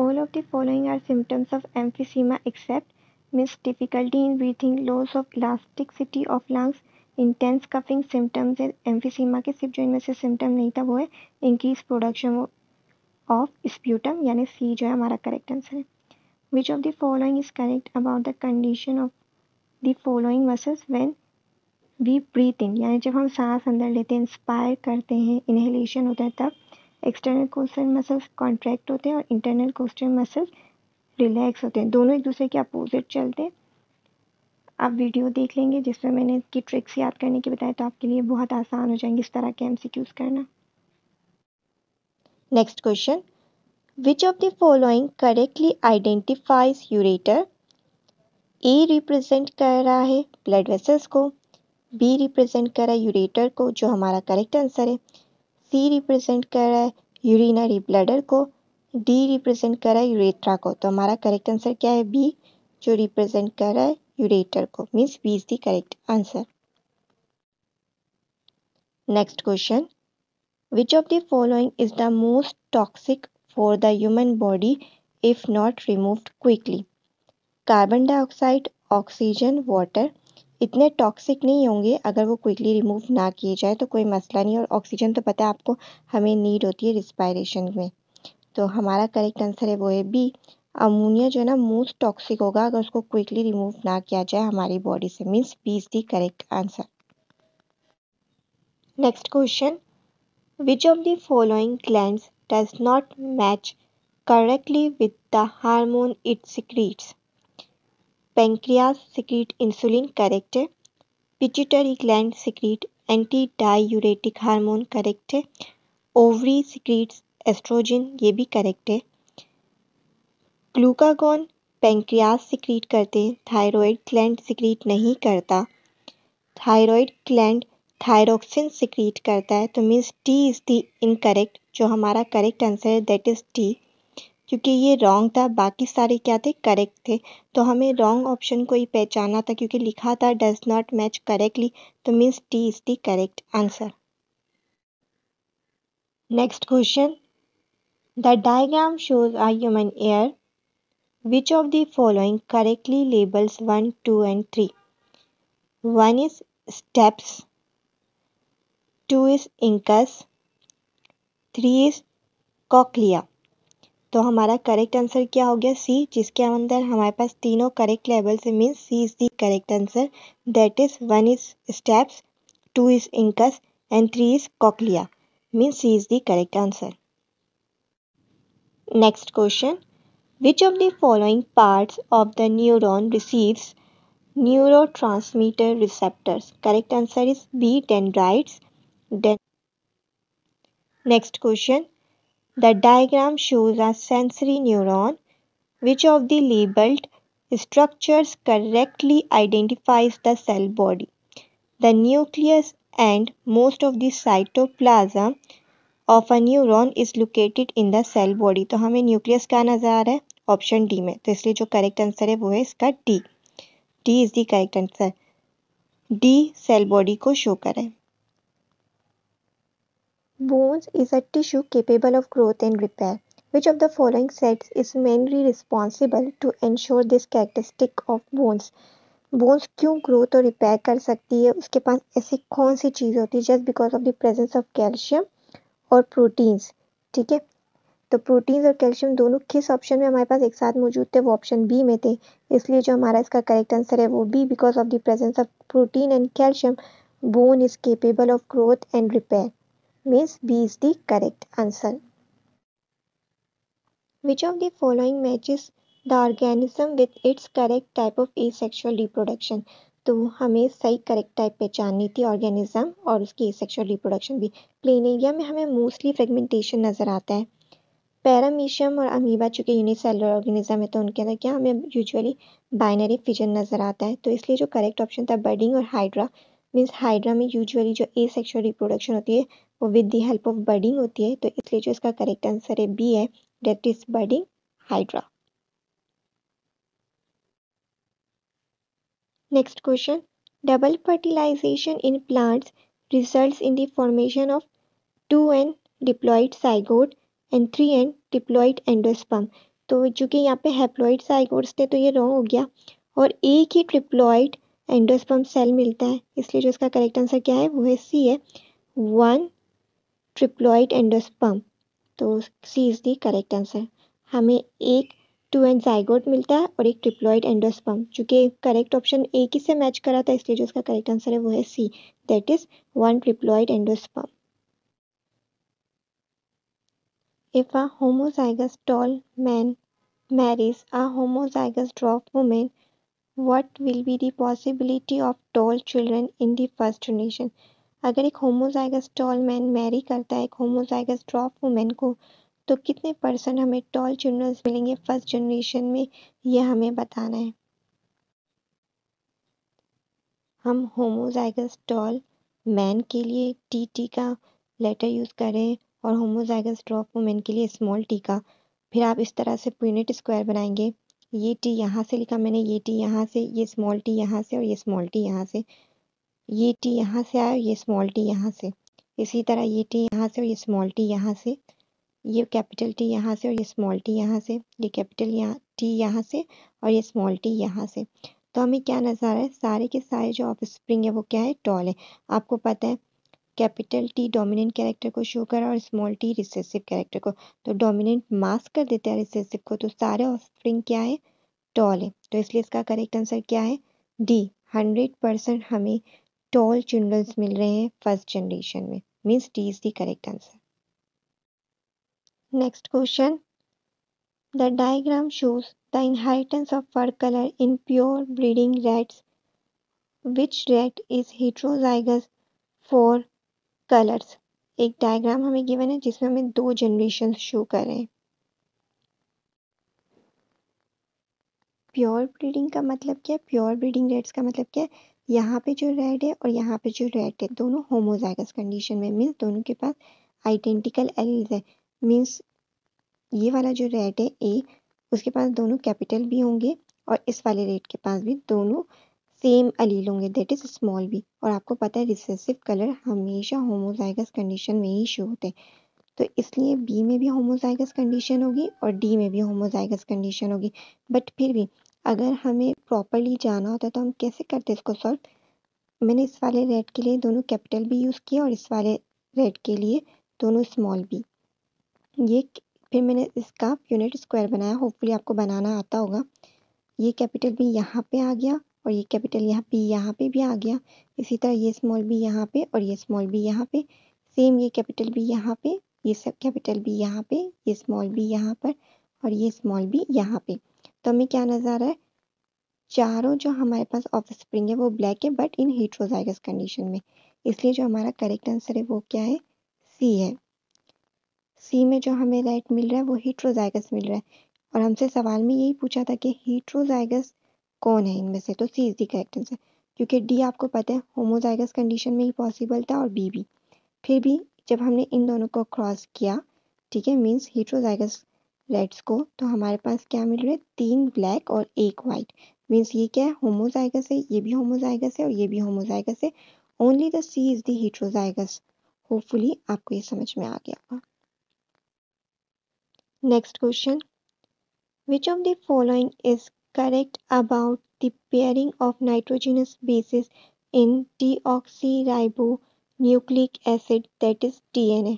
All of the following are symptoms of emphysema except means difficulty in breathing, loss of elasticity of lungs, intense coughing. symptoms है emphysema के सिर्फ जो इनमें से symptom नहीं था वो है increased production of sputum यानी C जो है हमारा correct answer है. Which of the following is correct about the condition of the following muscles when we breathe in यानी जब हम सांस अंदर लेते हैं इंस्पायर करते हैं इनहेलेशन होता है तब एक्सटर्नल कोस्टल मसल्स कॉन्ट्रैक्ट होते हैं और इंटरनल कोस्टल मसल्स रिलैक्स होते हैं. दोनों एक दूसरे के अपोजिट चलते हैं. आप वीडियो देख लेंगे जिसमें मैंने इसकी ट्रिक्स याद करने की बताया तो आपके लिए बहुत आसान हो जाएंगे इस तरह के एमसीक्यूज करना. Next question. Which of the following correctly identifies ureter? A represent कर रहा है ब्लड वेसल्स को, बी रिप्रेजेंट कर रहा है यूरेटर को जो हमारा करेक्ट आंसर है, सी रिप्रेजेंट कर रहा है यूरिनरी ब्लैडर को, डी रिप्रेजेंट कर रहा है यूरेट्रा को. तो हमारा करेक्ट आंसर क्या है? बी जो रिप्रेजेंट कर रहा है यूरेटर को. Means B is the correct answer. Next question. Which of the following is the most toxic for the human body if not removed quickly? Carbon dioxide, oxygen, water इतने toxic नहीं होंगे अगर वो quickly remove ना किए जाए तो कोई मसला नहीं. और ऑक्सीजन तो पता है आपको हमें नीड होती है रिस्पायरेशन में. तो हमारा करेक्ट आंसर है वो है बी. अमोनिया जो है ना मोस्ट टॉक्सिक होगा अगर उसको क्विकली रिमूव ना किया जाए हमारी बॉडी से. Means B is the correct answer. Next question. Which of the following glands does not match correctly with the hormone it secretes? Pancreas secrete insulin correct है. Pituitary gland secrete anti diuretic hormone correct है. Ovary secretes estrogen ये भी correct है. Glucagon pancreas secrete करते हैं, thyroid gland secrete नहीं करता. Thyroid gland thyroxine secrete करता है. तो means T is the incorrect. जो हमारा करेक्ट आंसर है दैट इज टी. क्योंकि ये रॉन्ग था बाकी सारे क्या थे? करेक्ट थे. तो हमें रॉन्ग ऑप्शन को ही पहचाना था क्योंकि लिखा था डज नॉट मैच करेक्टली. तो means T is the correct answer. Next question. The diagram shows a human ear. Which of the following correctly labels 1, 2 and 3? 1 is steps, 2 is incus, 3 is cochlea. तो हमारा correct answer क्या हो गया? सी. जिसके अंदर हमारे पास तीनों करेक्ट लेवल से means C is the correct answer. That is 1 is steps, 2 is incus and 3 is cochlea. Means C is the correct answer. Next question. Which of the following parts of the neuron receives neurotransmitter receptors? Correct answer is B. Dendrites. Next question. The diagram shows a sensory neuron. Which of the labeled structures correctly identifies the cell body? The nucleus and most of the cytoplasm of a neuron is located in the cell body. तो हमें nucleus क्या नजर आ रहा है? Option D में. तो इसलिए जो करेक्ट आंसर है वो है इसका D. D is the correct answer. D cell body को शो करे. Bones is a tissue capable of growth and repair. Which of the following sets is mainly responsible to ensure this characteristic of bones? Bones क्यों growth और repair कर सकती है? उसके पास ऐसी कौन सी चीज़ होती है? Just because of the presence of calcium और प्रोटीन्स. ठीक है. तो प्रोटीन्स और कैल्शियम दोनों किस ऑप्शन में हमारे पास एक साथ मौजूद थे? वो ऑप्शन बी में थे. इसलिए जो हमारा इसका करेक्ट आंसर है वो B. Because of the presence of protein and calcium bone is capable of growth and repair. Means B is the correct answer. Which of the following matches the organism with its correct type of asexual reproduction? तो हमें सही correct type पहचाननी थी organism और उसकी asexual reproduction भी. Plain area में हमें mostly fragmentation नजर आता है. पैरामीशियम और अमीबा चूंकि यूनिसेलुलर ऑर्गेनिज्म है तो उनके अंदर क्या हमें यूजुअली बाइनरी फिजन नजर आता है. तो इसलिए जो करेक्ट ऑप्शन था बडिंग और हाइड्रा. मीन्स हाइड्रा में यूजुअली जो एसेक्सुअल रिप्रोडक्शन होती है वो with the help of budding होती है. तो इसलिए जो इसका करेक्ट आंसर है बी है. That is budding hydra. Next question. Double fertilization in plants results in the formation of 2n diploid zygote and 3n diploid endosperm. तो चूंकि यहाँ पे हैप्लॉइड जाइगोट्स थे तो ये रॉन्ग हो गया, और एक ही ट्रिप्लॉइड एंडोस्पर्म सेल मिलता है, इसलिए जो इसका करेक्ट आंसर क्या है वो है सी है, 1 ट्रिप्लॉइड एंडोस्पर्म। तो C is the correct answer. हमें एक 2 एंड जाइगोट मिलता है और एक ट्रिप्लॉइड एंडोस्पर्म, चूंकि करेक्ट ऑप्शन एक ही से मैच करा था इसलिए जो इसका करेक्ट आंसर है वो है C, that is 1 triploid endosperm. If a homozygous tall man marries a homozygous dwarf woman, what will be the possibility of tall children in the first generation? अगर एक homozygous tall man मैरी करता है एक homozygous dwarf woman को, तो कितने % हमें tall children मिलेंगे फर्स्ट जनरेशन में, यह हमें बताना है। हम homozygous tall man के लिए टी का लेटर यूज़ करें और homozygous dwarf woman के लिए स्मॉल टी का, फिर आप इस तरह से यूनिट स्क्वायर बनाएंगे। ये टी यहाँ से लिखा मैंने, ये टी यहाँ से, ये स्मॉल टी यहाँ से और ये स्मॉल टी यहाँ से, ये टी यहाँ से आया, ये स्मॉल टी यहाँ से, इसी तरह ये टी यहाँ से और ये स्मॉल टी यहाँ से, ये कैपिटल टी यहाँ से और ये स्मॉल टी यहाँ से, ये कैपिटल टी यहाँ से और ये स्मॉल टी यहाँ से। तो हमें क्या नजर आ रहा है, सारे के सारे जो ऑफ स्प्रिंग है वो क्या है, टॉल है। आपको पता है कैपिटल टी डोमिनेंट कैरेक्टर को शो करा और स्मॉल टी रिसेसिव कैरेक्टर को, तो डोमिनेंट मास्क कर देता है रिसेसिव को, तो सारे ऑफस्प्रिंग क्या है, टॉल है। तो इसलिए इसका करेक्ट आंसर क्या है, डी, 100% हमें टॉल चिल्ड्रंस मिल रहे हैं फर्स्ट जनरेशन में, means D is the correct answer. Next question, the diagram shows the inheritance of fur colour in pure breeding rats, which rat is heterozygous for colours. एक diagram हमें given है जिसमें हमें 2 generation show कर रहे हैं। Pure breeding का मतलब क्या है, प्योर ब्रीडिंग रेट्स का मतलब क्या है, यहाँ पे जो रेड है और यहाँ पे जो रेड है दोनों होमोजाइगस कंडीशन में, मीन्स दोनों के पास आइडेंटिकल एलील्स है। मीन्स ये वाला जो रेड है ए, उसके पास दोनों कैपिटल भी होंगे और इस वाले रेड के पास भी दोनों सेम एलील होंगे, दैट इज स्मॉल बी। और आपको पता है रिसेसिव कलर हमेशा होमोजाइगस कंडीशन में ही शो होते हैं, तो इसलिए बी में भी होमोजाइगस कंडीशन होगी और डी में भी होमोजाइगस कंडीशन होगी। बट फिर भी अगर हमें प्रॉपरली जाना होता तो हम कैसे करते इसको सॉल्व, मैंने इस वाले रेड के लिए दोनों कैपिटल भी यूज़ किया और इस वाले रेड के लिए दोनों स्मॉल बी, ये फिर मैंने इसका यूनिट स्क्वायर बनाया, होपफुली आपको बनाना आता होगा। ये कैपिटल बी यहाँ पे आ गया और ये कैपिटल यहाँ पे भी आ गया, इसी तरह ये स्मॉल बी यहाँ पे और ये स्मॉल बी यहाँ पे, सेम ये कैपिटल बी यहाँ पे, ये सब कैपिटल बी यहाँ पे, ये स्मॉल बी यहाँ पर और ये स्मॉल बी यहाँ पे। तो हमें क्या नजर आ रहा है, चारों जो हमारे पास ऑफस्प्रिंग है वो ब्लैक है बट इन हेटेरोजाइगस कंडीशन में, इसलिए जो हमारा करेक्ट आंसर है वो क्या है, सी है। सी में जो हमें रेड मिल रहा है वो हेटेरोजाइगस मिल रहा है, और हमसे सवाल में यही पूछा था कि हेटेरोजाइगस कौन है इनमें से, तो C is the correct answer, क्योंकि डी आपको पता है होमोजाइगस कंडीशन में ही पॉसिबल था और बी भी। फिर भी जब हमने इन दोनों को क्रॉस किया, ठीक है, मीन्स हेटेरोजाइगस रेड्स को, तो हमारे पास क्या मिल रहा है, 3 ब्लैक और 1 वाइट, मीन्स ये क्या है, होमोजाइगस है, ये भी होमोजाइगस है और ये भी होमोजाइगस है, only the C is the heterozygous. Hopefully आपको ये समझ में आ गया होगा। Next question, which of the following is correct about the pairing of nitrogenous bases in deoxyribonucleic acid, that is DNA?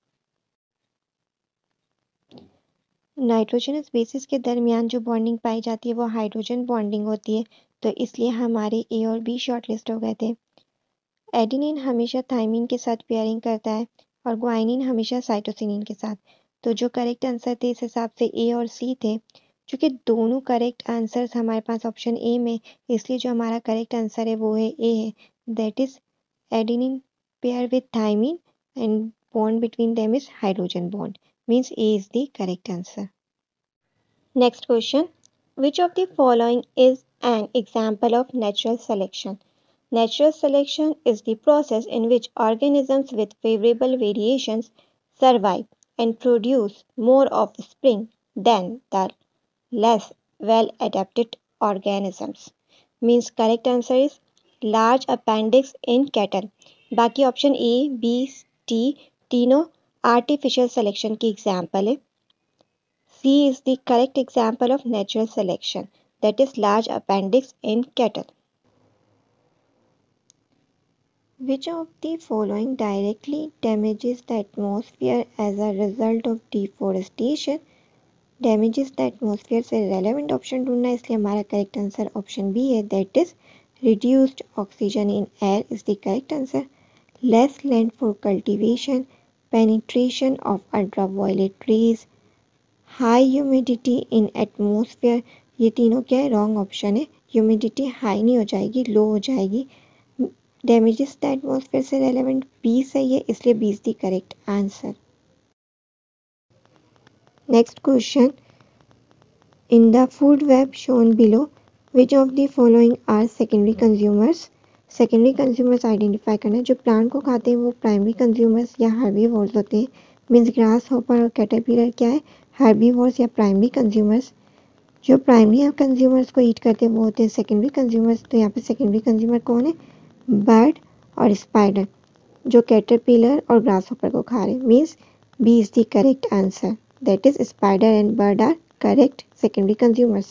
Nitrogenous bases के दरमियान जो बॉन्डिंग पाई जाती है वो हाइड्रोजन बॉन्डिंग होती है, तो इसलिए हमारे ए और बी शॉर्टलिस्ट हो गए थे। एडिनिन हमेशा थाइमिन के साथ पेयरिंग करता है और ग्वाइनिन हमेशा साइटोसिनिन के साथ, तो जो करेक्ट आंसर थे इस हिसाब से ए और सी थे। क्योंकि दोनों करेक्ट आंसर्स हमारे पास ऑप्शन ए में, इसलिए जो हमारा करेक्ट आंसर है वो है ए है, that is adenine pair with thymine and bond between them is hydrogen bond, means A is the correct answer. Next question, which of the following is an example of natural selection? Natural selection is the process in which organisms with favorable variations survive and produce more offspring than the less well-adapted organisms. Means correct answer is large appendix in cattle. बाकी option A, B, T तीनों artificial selection की example है। C is the correct example of natural selection, that is large appendix in cattle. Which of the following directly damages the atmosphere as a result of deforestation? Damages the atmosphere से relevant option ढूंढना है, इसलिए हमारा correct answer option B है, that is reduced oxygen in air is the correct answer. Less land for cultivation, penetration of ultraviolet rays, high humidity in atmosphere, ये तीनों क्या है, रॉन्ग ऑप्शन है. ह्यूमिडिटी हाई नहीं हो जाएगी, लो हो जाएगी. डैमेजेस द एटमॉस्फेयर से रेलेवेंट बी सही है, इसलिए B is the correct answer. Next question. In the food web shown below, which of the following are secondary consumers? Secondary consumers identify करना है. जो प्लांट को खाते हैं वो प्राइमरी कंज्यूमर्स या हर्बीवोर्स होते हैं. मीन्स ग्रास हॉपर और कैटरपिलर क्या है, हर्बीवोर्स या प्राइमरी कंज्यूमर्स. जो प्राइमरी कंज्यूमर्स को ईट करते हैं वो होते हैं सेकेंडरी कंज्यूमर्स. तो यहाँ पे सेकेंडरी कंज्यूमर कौन है, बर्ड और स्पाइडर, जो कैटरपिलर और ग्रास हॉपर को खा रहे हैं. Means B is the correct answer, that is spider and bird are correct secondary consumers.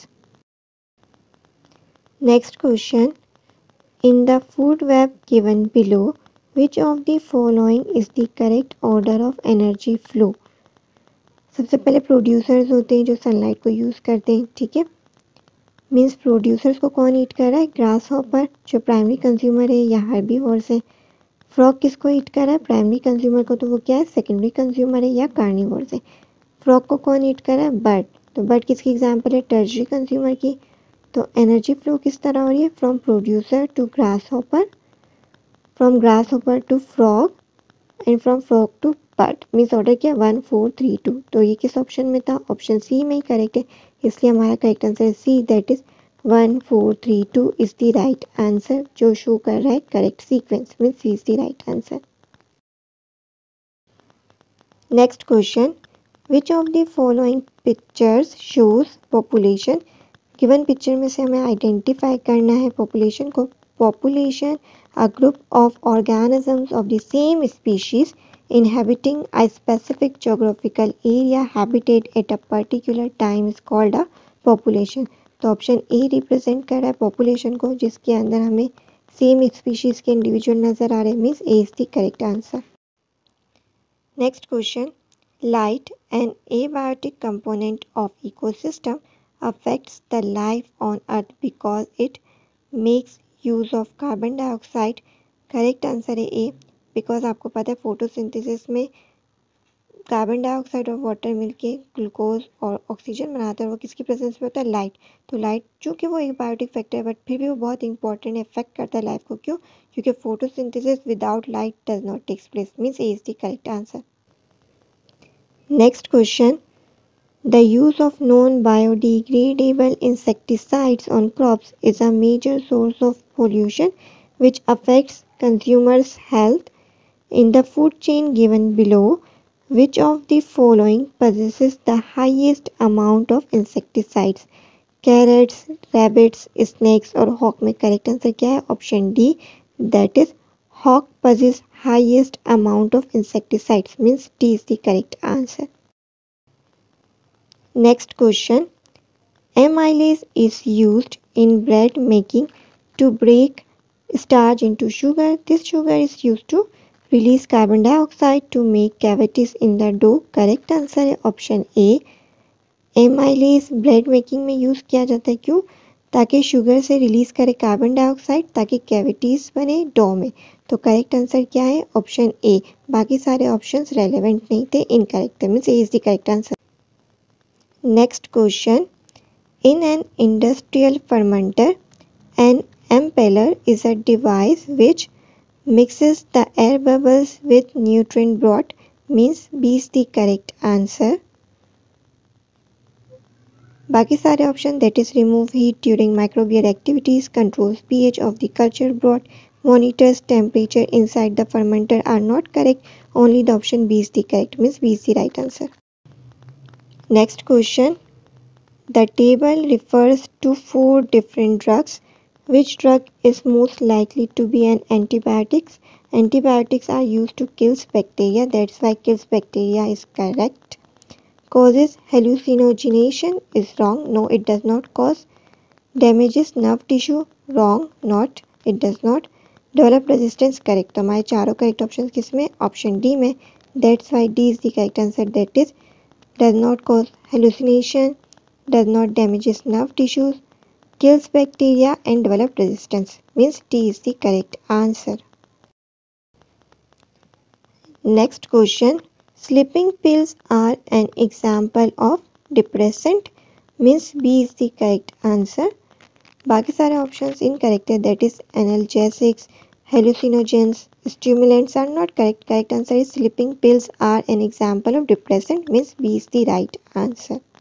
Next question. In the food web given below, which of the following is the correct order of energy flow? सबसे पहले producers होते हैं जो sunlight को use करते हैं, ठीक है. मीन्स प्रोड्यूसर्स को कौन ईट कर रहा है, ग्रास हॉपर जो प्राइमरी कंज्यूमर है या हर्बीवोर्स है. फ्रॉग किसको ईट कर रहा है, प्राइमरी कंज्यूमर को, तो वो क्या है, सेकेंडरी कंज्यूमर है या कार्निवोर्स है. फ्रॉग को कौन ईट कर रहा है, बर्ड. तो बर्ड किसकी एग्जांपल है, टर्शरी कंज्यूमर की. तो एनर्जी फ्लो किस तरह हो रही है, from producer to grasshopper, from grasshopper to frog and from frog to bird. Means order क्या, 1 4 3 2. तो ये किस ऑप्शन में था, ऑप्शन सी में ही करेक्ट है, इसलिए हमारा करेक्ट आंसर है C, that is 1 4 3 2 is the right answer, जो शो कर रहा है correct sequence. Means C is the right answer. Next question. Which of the following pictures shows population? Given picture में से हमें आइडेंटिफाई करना है पॉपुलेशन को. Population a group of organisms of the same species inhabiting a specific geographical area habitat at a particular time is called a population. तो option A represent कर रहा है पॉपुलेशन को, जिसके अंदर हमें सेम स्पीशीज के इंडिविजुअल नजर आ रहे हैं. Means A is the correct answer. Next question. Light, an abiotic component of ecosystem, affects the life on earth because it makes use of carbon dioxide. Correct answer है A, because आपको पता है photosynthesis में carbon dioxide और water मिलके glucose और oxygen बनाता है, वो किसकी प्रेजेंस में होता है, लाइट. तो लाइट चूँकि वो एक बायोटिक फैक्टर है बट फिर भी वो बहुत इंपॉर्टेंट इफेक्ट करता है लाइफ को. क्यों, क्योंकि photosynthesis without light does not takes place. Means A is the correct answer. Next question. The use of non-biodegradable insecticides on crops is a major source of pollution which affects consumers' health. In the food chain given below, which of the following possesses the highest amount of insecticides? Carrots, rabbits, snakes और hawk में correct answer क्या है? Option D, that is hawk possesses highest amount of insecticides. Means D is the correct answer. Next question. Amylase is used in bread making to break starch into sugar. This sugar is used to release carbon dioxide to make cavities in the dough. Correct answer है option A. Amylase bread making में use किया जाता है, क्यों, ताकि sugar से release करे carbon dioxide ताकि कैविटीज बने डो में. तो करेक्ट आंसर क्या है, ऑप्शन ए. बाकी सारे ऑप्शंस रेलेवेंट नहीं थे, इनकरेक्ट है. Means A is the correct answer. Next question. In an industrial fermenter, an impeller is a device which mixes the air bubbles with nutrient broth. Means B is the correct answer. बाकी सारे option, that is remove heat during microbial activities, controls pH of the culture broth, monitors temperature inside the fermenter are not correct. Only the option B is the correct. Means B is the right answer. Next question. The table refers to 4 different drugs. Which drug is most likely to be an antibiotics? Antibiotics are used to kill bacteria. That's why kills bacteria is correct. Causes hallucination is wrong. No, it does not cause. Damages nerve tissue, wrong, not, it does not. Develop resistance, correct. तो हमारे चारों correct option किसमें? Option D में. That's why D is the correct answer. That is, does not cause hallucination, does not damages nerve tissues, kills bacteria and develop resistance. Means D is the correct answer. Next question. Sleeping pills are an example of depressant. Means B is the correct answer. बाकी सारे options incorrect है. That is analgesics, hallucinogens, stimulants are not correct. Correct answer is sleeping pills are an example of depressant. Means B is the right answer.